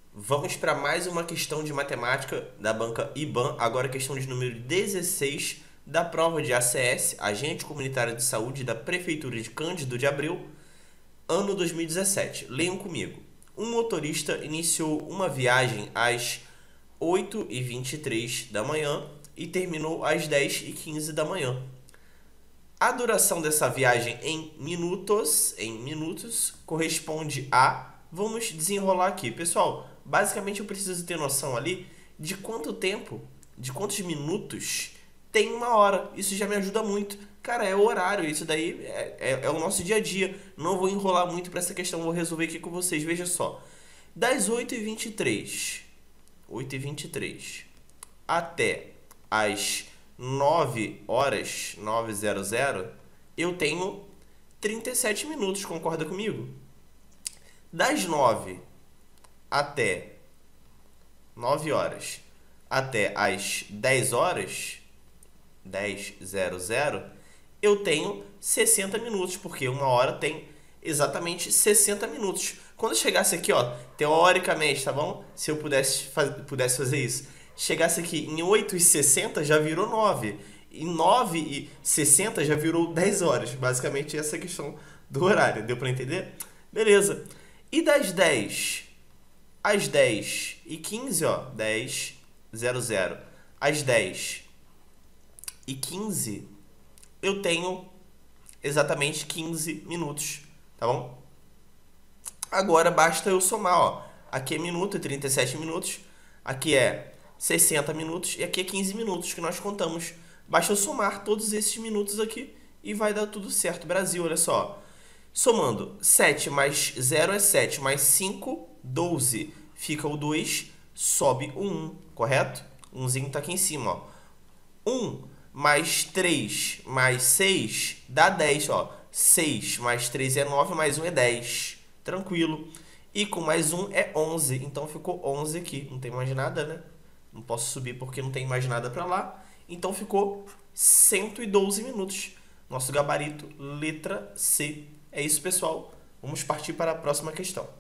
Vamos para mais uma questão de matemática da banca IBAN, agora questão de número 16 da prova de ACS, Agente Comunitário de Saúde da Prefeitura de Cândido de Abreu, ano 2017. Leiam comigo. Um motorista iniciou uma viagem às 8h23 da manhã e terminou às 10h15 da manhã. A duração dessa viagem em minutos, corresponde a... Vamos desenrolar aqui. Pessoal, basicamente eu preciso ter noção ali de quanto tempo, de quantos minutos tem uma hora. Isso já me ajuda muito. Cara, é o horário, isso daí é o nosso dia a dia. Não vou enrolar muito para essa questão, vou resolver aqui com vocês. Veja só. Das 8h23 até as 9h, 9h00, eu tenho 37 minutos, concorda comigo? Das 9 horas até as 10 horas, 10h00, eu tenho 60 minutos, porque uma hora tem exatamente 60 minutos. Quando chegasse aqui, ó, teoricamente, tá bom? Se eu pudesse fazer isso, chegasse aqui em 8h60 já virou 9. Em 9h60 já virou 10 horas. Basicamente essa é a questão do horário. Deu pra entender? Beleza. E das 10 às 10h15, ó, 10h00, às 10h15, eu tenho exatamente 15 minutos, tá bom? Agora basta eu somar, ó. Aqui é minuto, é 37 minutos. Aqui é 60 minutos e aqui é 15 minutos que nós contamos. Basta eu somar todos esses minutos aqui e vai dar tudo certo. Brasil, olha só. Somando 7 mais 0 é 7, mais 5, 12. Fica o 2, sobe o 1, correto? O 1zinho tá aqui em cima, ó. 1 mais 3 mais 6 dá 10, ó. 6 mais 3 é 9, mais 1 é 10. Tranquilo. E com mais 1 é 11, então ficou 11 aqui. Não tem mais nada, né? Não posso subir porque não tem mais nada pra lá. Então ficou 112 minutos. Nosso gabarito, letra C. É isso, pessoal. Vamos partir para a próxima questão.